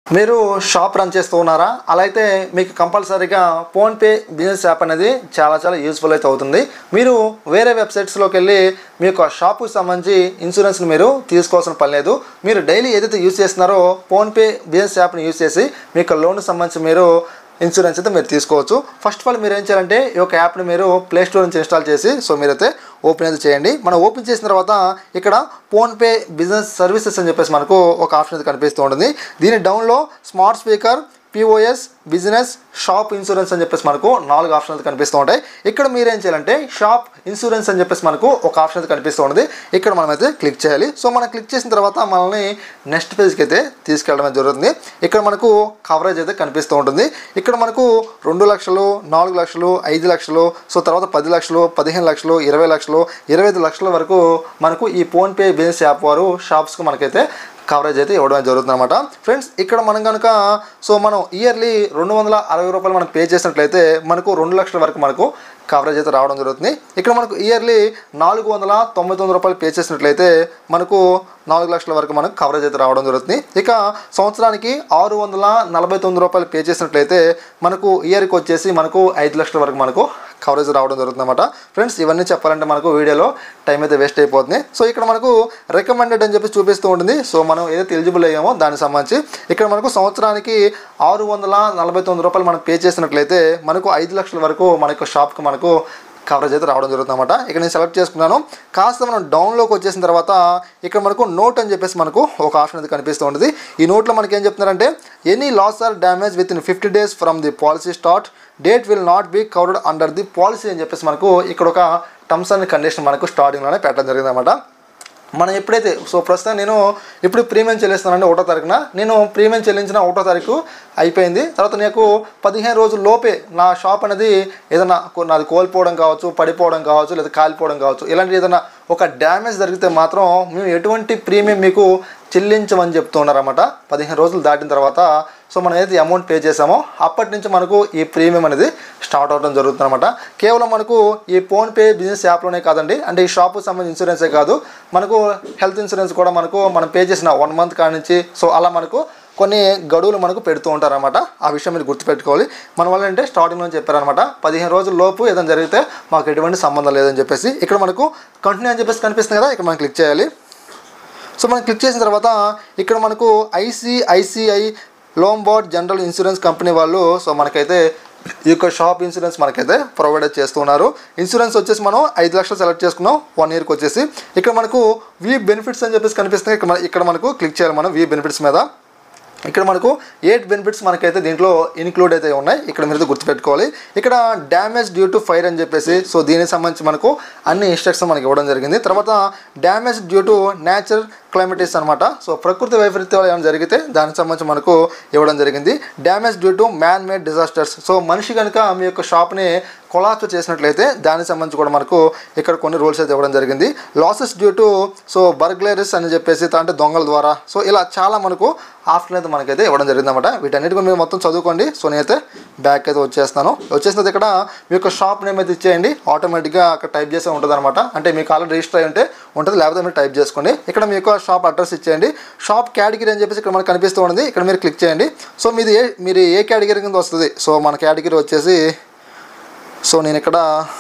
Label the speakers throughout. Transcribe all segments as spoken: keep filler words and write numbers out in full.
Speaker 1: మీరు shop run చేస్తూ ఉన్నారా? అలా అయితే మీకు కంపల్సరీగా ఫోన్పే బిజినెస్ యాప్ అనేది చాలా చాలా యూస్ఫుల్ అయితే అవుతుంది. మీరు వేరే వెబ్సైట్స్లోకి వెళ్ళి మీ యొక్క షాపుకి సంబంధించి ఇన్సూరెన్స్ని మీరు తీసుకోవాల్సిన పని లేదు. మీరు డైలీ ఏదైతే యూజ్ చేస్తున్నారో ఫోన్పే బిజినెస్ యాప్ని యూజ్ చేసి మీ యొక్క లోన్కి సంబంధించి మీరు ఇన్సూరెన్స్ అయితే మీరు తీసుకోవచ్చు. ఫస్ట్ ఆఫ్ ఆల్ మీరు ఏం చేయాలంటే ఈ యొక్క యాప్ని మీరు ప్లే స్టోర్ నుంచి ఇన్స్టాల్ చేసి సో మీరైతే ఓపెన్ అయితే చేయండి. మనం ఓపెన్ చేసిన తర్వాత ఇక్కడ ఫోన్పే బిజినెస్ సర్వీసెస్ అని చెప్పేసి మనకు ఒక ఆప్షన్ అయితే కనిపిస్తూ ఉంటుంది. దీని డౌన్లో smart speaker, POS, business, shop insurance అని చెప్పేసి మనకు నాలుగు ఆప్షన్లు కనిపిస్తూ ఉంటాయి. ఇక్కడ మీరు ఏం చేయాలంటే షాప్ ఇన్సూరెన్స్ అని చెప్పేసి మనకు ఒక ఆప్షన్ అయితే కనిపిస్తూ ఉంటుంది. ఇక్కడ మనమైతే క్లిక్ చేయాలి. సో మనం క్లిక్ చేసిన తర్వాత మనల్ని నెక్స్ట్ పేజ్కి అయితే తీసుకెళ్ళడం జరుగుతుంది. ఇక్కడ మనకు కవరేజ్ అయితే కనిపిస్తూ ఉంటుంది. ఇక్కడ మనకు రెండు లక్షలు, నాలుగు లక్షలు, ఐదు లక్షలు, సో తర్వాత పది లక్షలు, పదిహేను లక్షలు, ఇరవై లక్షలు, ఇరవై ఐదు లక్షల వరకు మనకు ఈ ఫోన్పే బిజినెస్ యాప్ వారు షాప్స్కి మనకైతే కవరేజ్ అయితే ఇవ్వడం జరుగుతుంది అనమాట. ఫ్రెండ్స్ ఇక్కడ మనం కనుక సో మనం ఇయర్లీ రెండు వందల అరవై రూపాయలు మనం పే చేసినట్లయితే మనకు రెండు లక్షల వరకు మనకు కవరేజ్ అయితే రావడం జరుగుతుంది. ఇక్కడ మనకు ఇయర్లీ నాలుగు వందల తొంభై తొమ్మిది రూపాయలు పే చేసినట్లయితే మనకు నాలుగు లక్షల వరకు మనకు కవరేజ్ అయితే రావడం జరుగుతుంది. ఇక సంవత్సరానికి ఆరు వందల నలభై తొమ్మిది రూపాయలు పే చేసినట్లయితే మనకు ఇయర్కి వచ్చేసి మనకు ఐదు లక్షల వరకు మనకు కవరేజ్ రావడం జరుగుతుంది అనమాట. ఫ్రెండ్స్ ఇవన్నీ చెప్పాలంటే మనకు వీడియోలో టైం అయితే వేస్ట్ అయిపోతుంది. సో ఇక్కడ మనకు రికమెండెడ్ అని చెప్పి చూపిస్తూ ఉంటుంది. సో మనం ఏదైతే ఎలిజిబుల్ అయ్యామో దానికి సంబంధించి ఇక్కడ మనకు సంవత్సరానికి ఆరు వందల నలభై తొమ్మిది రూపాయలు మనం పే చేసినట్లయితే మనకు ఐదు లక్షల వరకు మనకు షాప్కి మనకు కవరేజ్ అయితే రావడం జరుగుతుంది అనమాట. ఇక్కడ నేను సెలెక్ట్ చేసుకున్నాను. కాస్త మనం డౌన్లోకి వచ్చేసిన తర్వాత ఇక్కడ మనకు నోట్ అని చెప్పేసి మనకు ఒక ఆప్షన్ అయితే కనిపిస్తూ ఉంటుంది. ఈ నోట్లో మనకి ఏం చెప్తున్నారంటే any loss or damage within fifty days from the policy start date will not be covered under the policy అని చెప్పేసి మనకు ఇక్కడ ఒక టర్మ్స్ అండ్ కండిషన్ మనకు స్టార్టింగ్లోనే పెట్టడం జరిగింది అనమాట. మనం ఎప్పుడైతే సో ప్రస్తుతం నేను ఇప్పుడు ప్రీమియం చెల్లిస్తానండి ఒకటో తారీఖున నేను ప్రీమియం చెల్లించిన ఒకటో తారీఖు అయిపోయింది. తర్వాత నాకు పదిహేను రోజుల లోపే నా షాప్ అనేది ఏదైనా నాది కోల్పోవడం కావచ్చు, పడిపోవడం కావచ్చు, లేదా కాలిపోవడం కావచ్చు, ఇలాంటి ఏదైనా ఒక డ్యామేజ్ జరిగితే మాత్రం మేము ఎటువంటి ప్రీమియం మీకు చెల్లించమని చెప్తున్నారన్నమాట. పదిహేను రోజులు దాటిన తర్వాత సో మనం ఏదైతే అమౌంట్ పే చేసామో అప్పటి నుంచి మనకు ఈ ప్రీమియం అనేది స్టార్ట్ అవడం జరుగుతుంది అనమాట. కేవలం మనకు ఈ ఫోన్పే బిజినెస్ యాప్లోనే కాదండి, అంటే ఈ షాప్కి సంబంధించిన ఇన్సూరెన్సే కాదు, మనకు హెల్త్ ఇన్సూరెన్స్ కూడా మనకు మనం పే చేసిన వన్ మంత్ కాడి నుంచి సో అలా మనకు కొన్ని గడువులు మనకు పెడుతూ ఉంటారనమాట. ఆ విషయం మీరు గుర్తుపెట్టుకోవాలి. మన వల్ల అంటే స్టార్టింగ్లో చెప్పారనమాట పదిహేను రోజుల లోపు ఏదైనా జరిగితే మాకు ఎటువంటి సంబంధం లేదని చెప్పేసి. ఇక్కడ మనకు కంటిన్యూ అని చెప్పేసి కనిపిస్తుంది కదా, ఇక్కడ మనం క్లిక్ చేయాలి. సో మనం క్లిక్ చేసిన తర్వాత ఇక్కడ మనకు ICICI Lombard general insurance company వాళ్ళు సో మనకైతే ఈ యొక్క షాప్ ఇన్సూరెన్స్ మనకైతే ప్రొవైడ్ చేస్తున్నారు. ఇన్సూరెన్స్ వచ్చేసి మనం ఐదు లక్షలు సెలెక్ట్ చేసుకున్నాం వన్ ఇయర్కి వచ్చేసి. ఇక్కడ మనకు వి బెనిఫిట్స్ అని చెప్పేసి కనిపిస్తుంది. ఇక్కడ ఇక్కడ మనకు క్లిక్ చేయాలి మనం వి బెనిఫిట్స్ మీద. ఇక్కడ మనకు ఎయిట్ బెనిఫిట్స్ మనకైతే దీంట్లో ఇన్క్లూడ్ అయితే ఉన్నాయి. ఇక్కడ మీరు గుర్తుపెట్టుకోవాలి. ఇక్కడ డ్యామేజ్ డ్యూ టు ఫైర్ అని చెప్పేసి సో దీనికి సంబంధించి మనకు అన్ని ఇన్స్ట్రక్షన్ మనకి ఇవ్వడం జరిగింది. తర్వాత డ్యామేజ్ డ్యూ టు నేచర్ క్లైమేటిస్ అనమాట. సో ప్రకృతి వైపరీత్యాలు ఏమైనా జరిగితే దానికి సంబంధించి మనకు ఇవ్వడం జరిగింది. Damage due to man made disasters, so మనిషి కనుక మీ యొక్క షాప్ని కొలాప్స్ చేసినట్లయితే దానికి సంబంధించి కూడా మనకు ఇక్కడ కొన్ని రూల్స్ అయితే ఇవ్వడం జరిగింది. Losses due to so burglaries అని చెప్పేసి అంటే దొంగల ద్వారా సో ఇలా చాలా మనకు ఆప్షన్ అయితే మనకైతే ఇవ్వడం జరిగింది అనమాట. వీటన్నిటి మీరు మొత్తం చదువుకోండి. సో నేనైతే బ్యాక్ అయితే వచ్చేస్తాను. వచ్చేసిన తర్వాత ఇక్కడ మీ యొక్క షాప్ నేమ్ అయితే ఇచ్చేయండి. ఆటోమేటిక్గా అక్కడ టైప్ చేసే ఉంటుంది అనమాట. అంటే మీకు ఆల్రెడీ రిజిస్టర్ అయి ఉంటే ఉంటుంది, లేకపోతే మీరు టైప్ చేసుకోండి. ఇక్కడ మీ యొక్క షాప్ అడ్రస్ ఇచ్చేయండి. షాప్ కేటగిరీ అని చెప్పేసి ఇక్కడ మనకు కనిపిస్తూ ఉంది. ఇక్కడ మీరు క్లిక్ చేయండి. సో మీది ఏ మీరు ఏ కేటగిరీ కింద వస్తుంది. సో మన కేటగిరీ వచ్చేసి సో నేను ఇక్కడ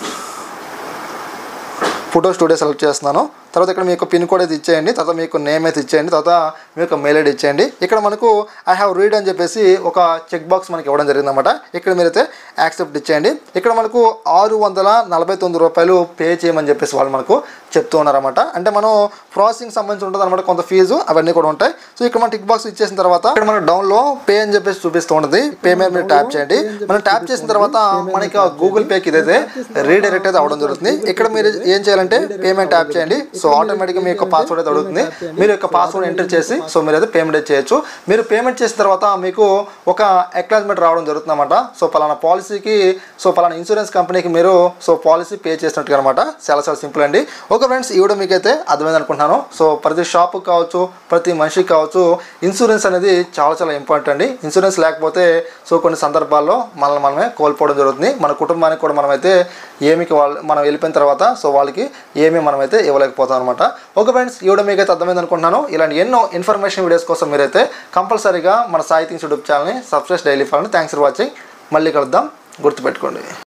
Speaker 1: ఫోటో స్టూడియో సెలెక్ట్ చేస్తున్నాను. తర్వాత ఇక్కడ మీకు పిన్ కోడ్ అయితే ఇచ్చేయండి. తర్వాత మీకు నేమ్ అయితే ఇచ్చేయండి. తర్వాత మీ యొక్క మెయిల్ ఐడి ఇచ్చేయండి. ఇక్కడ మనకు ఐ హ్యావ్ రీడ్ అని చెప్పేసి ఒక చెక్ బాక్స్ మనకి ఇవ్వడం జరిగింది అనమాట. ఇక్కడ మీరైతే యాక్సెప్ట్ ఇచ్చేయండి. ఇక్కడ మనకు ఆరు వందల నలభై తొమ్మిది రూపాయలు పే చేయమని చెప్పేసి వాళ్ళు మనకు చెప్తూ ఉన్నారన్నమాట. అంటే మనం ప్రాసెసింగ్ సంబంధించి ఉంటుంది అనమాట కొంత ఫీజు, అవన్నీ కూడా ఉంటాయి. సో ఇక్కడ మనం టిక్ బాక్స్ ఇచ్చేసిన తర్వాత ఇక్కడ మన డౌన్లో పే అని చెప్పేసి చూపిస్తూ ఉంటుంది. పే మీద మీరు ట్యాప్ చేయండి. మనం ట్యాప్ చేసిన తర్వాత మనకి గూగుల్ పేకి ఇదైతే రీడైరెక్ట్ అయితే అవడం జరుగుతుంది. ఇక్కడ మీరు ఏం చేయాలంటే పేమెంట్ ట్యాప్ చేయండి. సో ఆటోమేటిక్గా మీ యొక్క పాస్వర్డ్ అయితే అడుగుతుంది. మీరు యొక్క పాస్వర్డ్ ఎంటర్ చేసి సో మీరు అయితే పేమెంట్ చేయొచ్చు. మీరు పేమెంట్ చేసిన తర్వాత మీకు ఒక అక్నాలెడ్జ్మెంట్ రావడం జరుగుతుంది అనమాట. సో పలానా పాలసీకి సో పలానా ఇన్సూరెన్స్ కంపెనీకి మీరు సో పాలసీ పే చేసినట్టుగా అనమాట. చాలా చాలా సింపుల్ అండి. ఓకే ఫ్రెండ్స్, ఈ వీడియో మీకైతే అర్థమైంది అనుకుంటున్నాను. సో ప్రతి షాప్కి కావచ్చు, ప్రతి మనిషికి కావచ్చు ఇన్సూరెన్స్ అనేది చాలా చాలా ఇంపార్టెంట్ అండి. ఇన్సూరెన్స్ లేకపోతే సో కొన్ని సందర్భాల్లో మనల్ని మనమే కోల్పోవడం జరుగుతుంది. మన కుటుంబానికి కూడా మనమైతే ఏమికి వాళ్ళు మనం వెళ్ళిపోయిన తర్వాత సో వాళ్ళకి ఏమీ మనమైతే ఇవ్వలేకపోతాం. అవుతాం అనమాట. ఓకే ఫ్రెండ్స్, ఈ వీడియో మీకైతే అర్థమైంది అనుకుంటున్నాను. ఇలాంటి ఎన్నో ఇన్ఫర్మేషన్ వీడియోస్ కోసం మీరైతే కంపల్సరీగా మన సాయి థింగ్స్ యూట్యూబ్ ఛానల్ని సబ్స్క్రైబ్ డైలీ ఫాలోని. Thanks for watching. మళ్ళీ కలుద్దాం, గుర్తుపెట్టుకోండి.